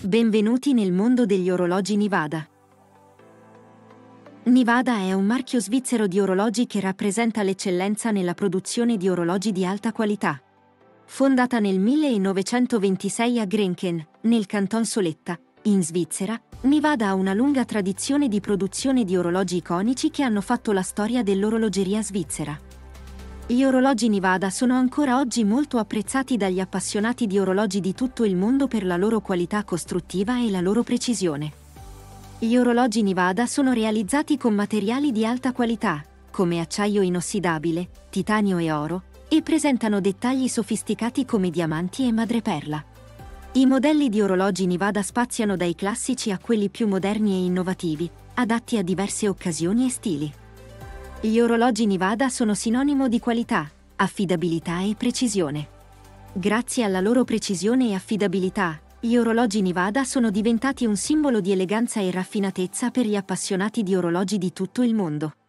Benvenuti nel mondo degli orologi Nivada. Nivada è un marchio svizzero di orologi che rappresenta l'eccellenza nella produzione di orologi di alta qualità. Fondata nel 1926 a Grenken, nel Canton Soletta, in Svizzera, Nivada ha una lunga tradizione di produzione di orologi iconici che hanno fatto la storia dell'orologeria svizzera. Gli orologi Nivada sono ancora oggi molto apprezzati dagli appassionati di orologi di tutto il mondo per la loro qualità costruttiva e la loro precisione. Gli orologi Nivada sono realizzati con materiali di alta qualità, come acciaio inossidabile, titanio e oro, e presentano dettagli sofisticati come diamanti e madreperla. I modelli di orologi Nivada spaziano dai classici a quelli più moderni e innovativi, adatti a diverse occasioni e stili. Gli orologi Nivada sono sinonimo di qualità, affidabilità e precisione. Grazie alla loro precisione e affidabilità, gli orologi Nivada sono diventati un simbolo di eleganza e raffinatezza per gli appassionati di orologi di tutto il mondo.